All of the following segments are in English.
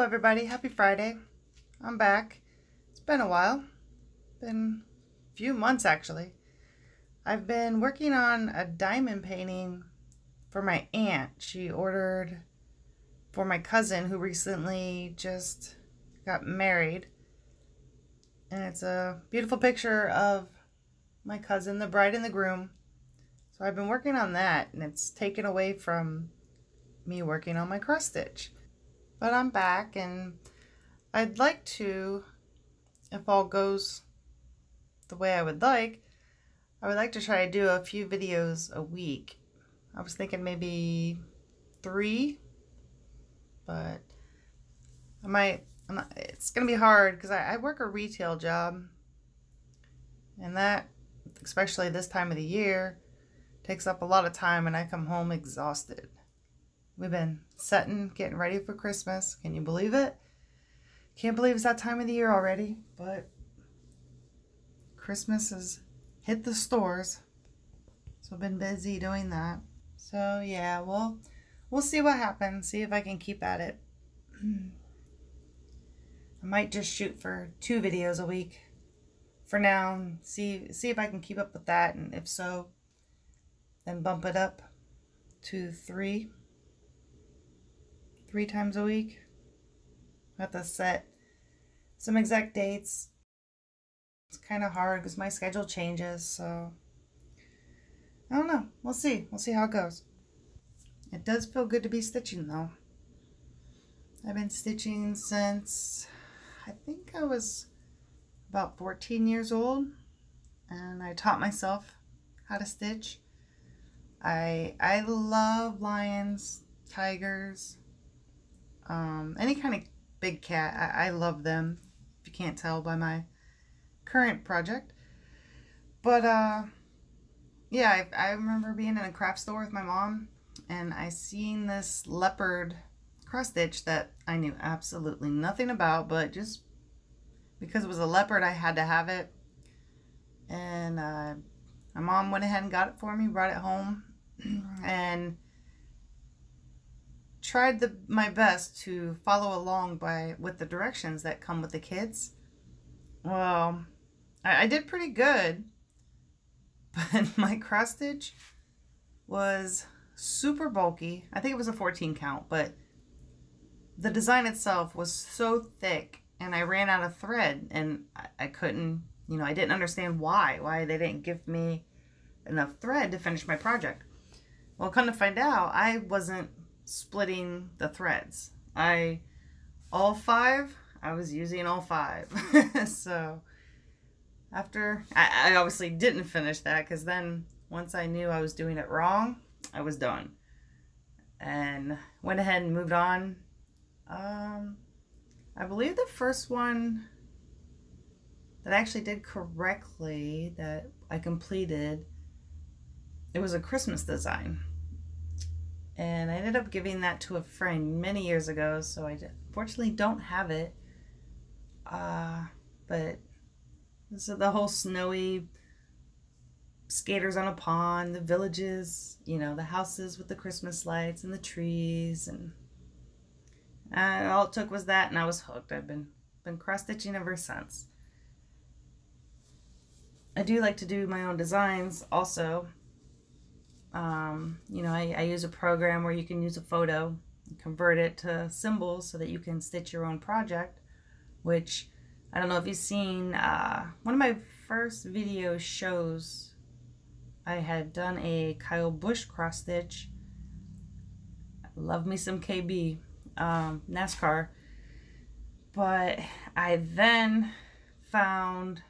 everybody, happy Friday. I'm back. It's been a while. Been a few months actually. I've been working on a diamond painting for my aunt. She ordered for my cousin who recently just got married. And it's a beautiful picture of my cousin, the bride and the groom. So I've been working on that, and it's taken away from me working on my cross stitch. But I'm back, and I'd like to, if all goes the way I would like to try to do a few videos a week. I was thinking maybe 3, but it's gonna be hard because I work a retail job, and that, especially this time of the year, takes up a lot of time, and I come home exhausted. We've been getting ready for Christmas. Can you believe it? Can't believe it's that time of the year already, but Christmas has hit the stores. So I've been busy doing that. So yeah, we'll see what happens. See if I can keep at it. I might just shoot for 2 videos a week for now. See if I can keep up with that, and if so, then bump it up to 3 times a week. I have to set some exact dates. It's kind of hard because my schedule changes, so I don't know. We'll see. We'll see how it goes. It does feel good to be stitching though. I've been stitching since I think I was about 14 years old, and I taught myself how to stitch. I love lions, tigers, any kind of big cat. I love them, if you can't tell by my current project. But yeah, I remember being in a craft store with my mom, and I seen this leopard cross stitch that I knew absolutely nothing about, but just because it was a leopard I had to have it. And my mom went ahead and got it for me, brought it home, and tried my best to follow along with the directions that come with the kits. Well, I did pretty good, but my cross stitch was super bulky. I think it was a 14 count, but the design itself was so thick, and I ran out of thread, and I couldn't, I didn't understand why they didn't give me enough thread to finish my project. Well, come to find out, I wasn't splitting the threads. All 5, I was using all 5. So after, I obviously didn't finish that, because then once I knew I was doing it wrong, I was done. And went ahead and moved on. I believe the first one that I actually did correctly, that I completed, it was a Christmas design. And I ended up giving that to a friend many years ago, so I unfortunately don't have it. But this is the whole snowy skaters on a pond, the villages, the houses with the Christmas lights and the trees, and all it took was that, and I was hooked. I've been cross-stitching ever since. I do like to do my own designs also. I use a program where you can use a photo and convert it to symbols so that you can stitch your own project, which I don't know if you've seen. One of my first video shows, I had done a Kyle Busch cross stitch. Love me some KB, NASCAR. But I then found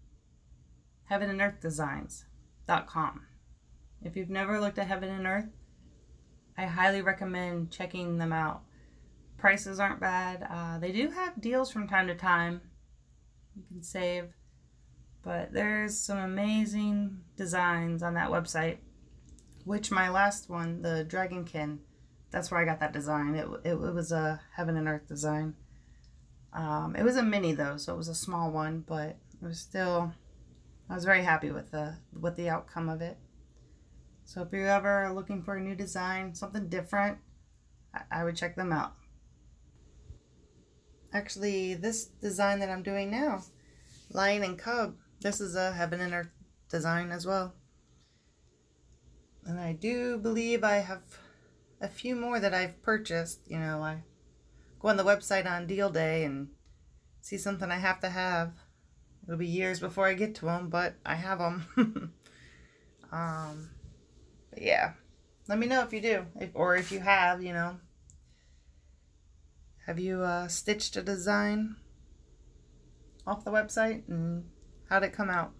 heavenandearthdesigns.com. If you've never looked at Heaven and Earth, I highly recommend checking them out. Prices aren't bad. They do have deals from time to time. You can save. But there's some amazing designs on that website. Which my last one, the Dragonkin, that's where I got that design. It was a Heaven and Earth design. It was a mini though, so it was a small one, but it was still, I was very happy with the outcome of it. So if you're ever looking for a new design, something different, I would check them out. Actually, this design that I'm doing now, Lion and Cub, this is a Heaven and Earth design as well. And I do believe I have a few more that I've purchased. You know, I go on the website on deal day and see something I have to have. It'll be years before I get to them, but I have them. But yeah, let me know if you do, or if you have, you know. Have you stitched a design off the website, and how'd it come out?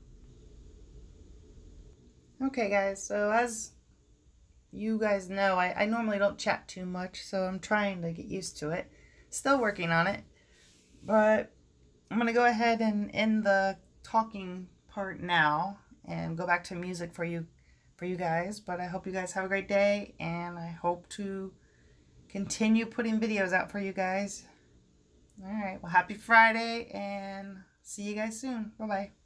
Okay guys, so as you guys know, I normally don't chat too much, so I'm trying to get used to it. Still working on it, but I'm going to go ahead and end the talking part now and go back to music for you guys. But I hope you guys have a great day, and I hope to continue putting videos out for you guys. All right, well, happy Friday, and see you guys soon. Bye-bye.